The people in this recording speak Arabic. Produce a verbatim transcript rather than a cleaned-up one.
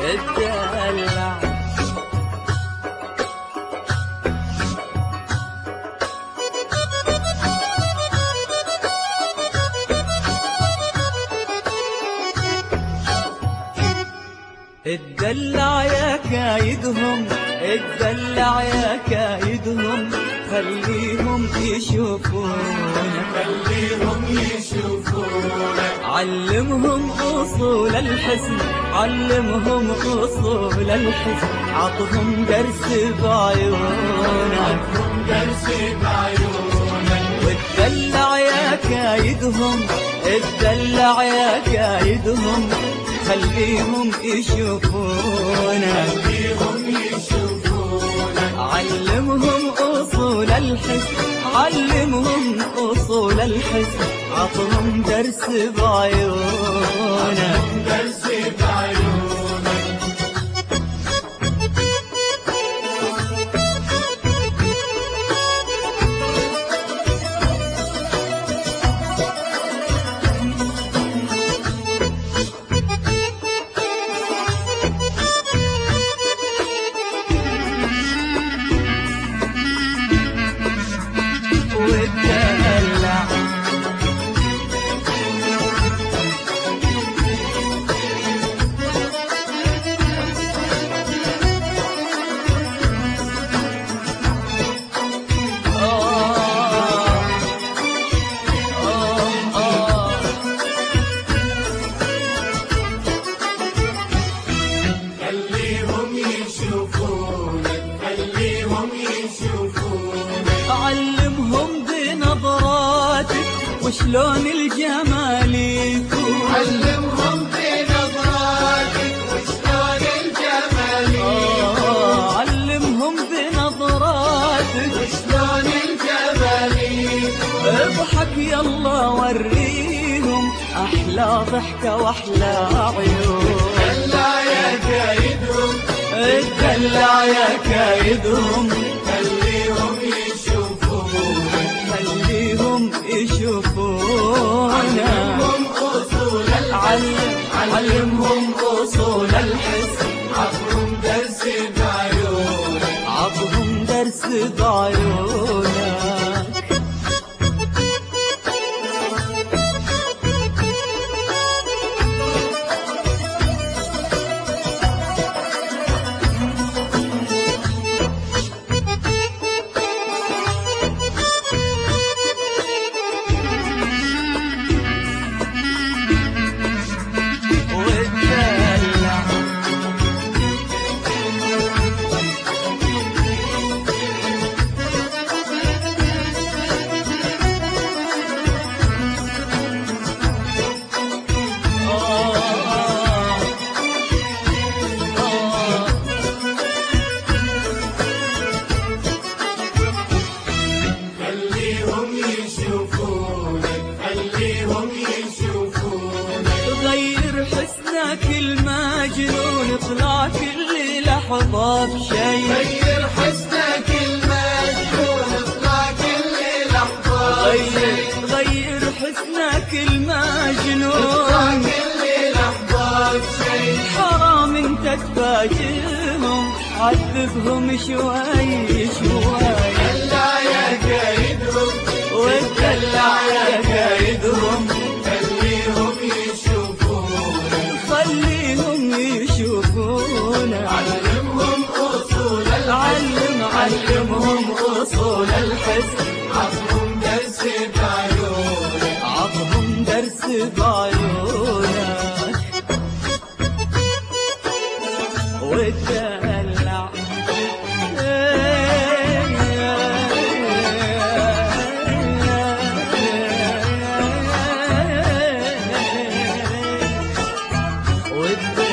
اتدلع. اتدلع يا كايدهم، اتدلع يا كايدهم، خليهم يشوفونا، خليهم يشوفونا. علمهم أصول الحسن، علمهم أصول الحسن، عطهم درس بعيونا، عطهم درس بعيونا. واتدلع يا كايدهم، اتدلع يا كايدهم، خليهم يشوفونا، خليهم يشوفونا. علمهم أصول الحسن، علمهم أصول الحسن، عطهم درس بعيونا، درس بعيونا. واتدلع. خليهم يشوفونا، خليهم يشوفونا. علمهم بنظراتك وشلون الجمال يكون، علمهم بنظراتك وشلون الجمال يكون. علمهم بنظراتك وشلون الجمال يكون. اضحك يلا وريهم احلى ضحكة واحلى عيون. دلع يا كايدهم، اتدلع يا كايدهم، خليهم يشوفونا. خليهم يشوفونا، علمهم أصول الحسن، علم علمهم أصول الحسن، عطهم درس بعيونا. عطهم درس بعيونك. واتدلع. خليهم يشوفونا، خليهم يشوفونا. غير حسنك المجنون، اطلع كل لحظة بشي، غير حسنك المجنون، اطلع كل لحظة غير غير حسنك المجنون، اطلع كل لحظة بشي. حرام انت تفاجئهم، عذبهم شوي شوي. دلع يا كايدهم، واتدلع يا كايدهم، خليهم يشوفونا. خليهم يشوفونا، علمهم أصول العلم، علم علمهم أصول الحسن، عطهم درس بعيونا. عطهم درس بعيونك. واتدلع. واتدلع.